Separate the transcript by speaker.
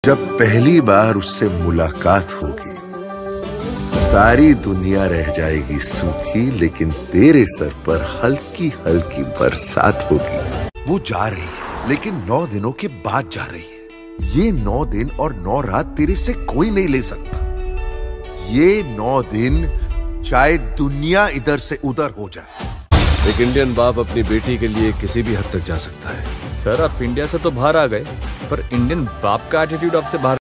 Speaker 1: जब पहली बार उससे मुलाकात होगी, सारी दुनिया रह जाएगी सूखी, लेकिन तेरे सर पर हल्की हल्की बरसात होगी। वो जा रही है, लेकिन 9 दिनों के बाद जा रही है। ये 9 दिन और 9 रात तेरे से कोई नहीं ले सकता। ये 9 दिन चाहे दुनिया इधर से उधर हो जाए।
Speaker 2: एक इंडियन बाप अपनी बेटी के लिए किसी भी हद तक जा सकता है।
Speaker 3: सर, आप इंडिया से तो बाहर आ गए, पर इंडियन बाप का एटीट्यूड आपसे बाहर